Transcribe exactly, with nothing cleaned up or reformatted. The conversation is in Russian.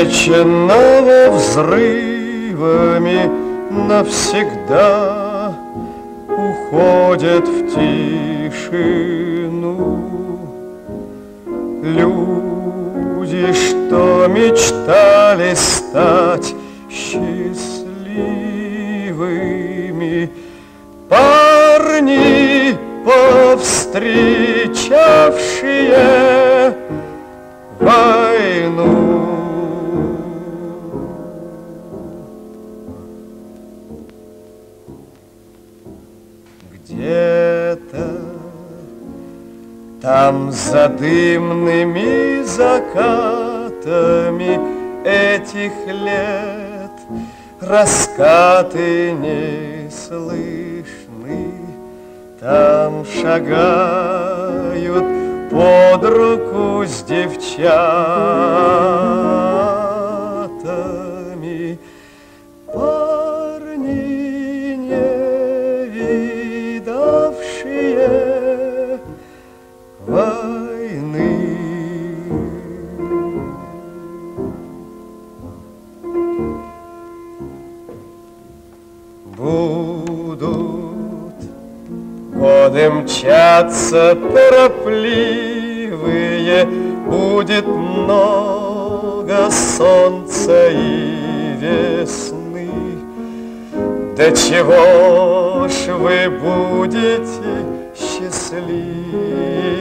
встреченного взрывами навсегда уходят в тишину. Люди, что мечтали стать счастливыми, парни, повстречавшие войну. Где-то там за дымными закатами этих лет раскаты не слышны. Там шагают под руку с девчатами парни, не видавшие войны. Будут годы мчаться торопливые, будет много солнца и весны. До чего ж вы будете счастливы?